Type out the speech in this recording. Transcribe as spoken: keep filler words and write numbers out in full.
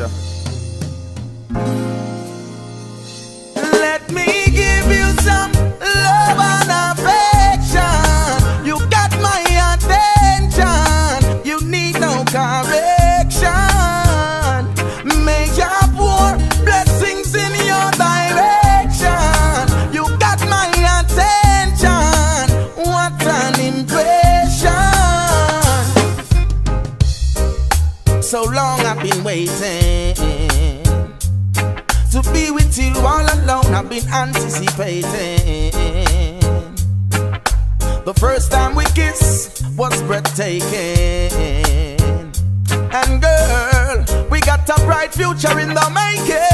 future. Let me give you some love and affection. You got my attention. You need no correction. May your pour blessings in your direction. You got my attention. What an impression. So long I've been waiting to be with you all alone. I've been anticipating. The first time we kissed was breathtaking. And girl, we got a bright future in the making.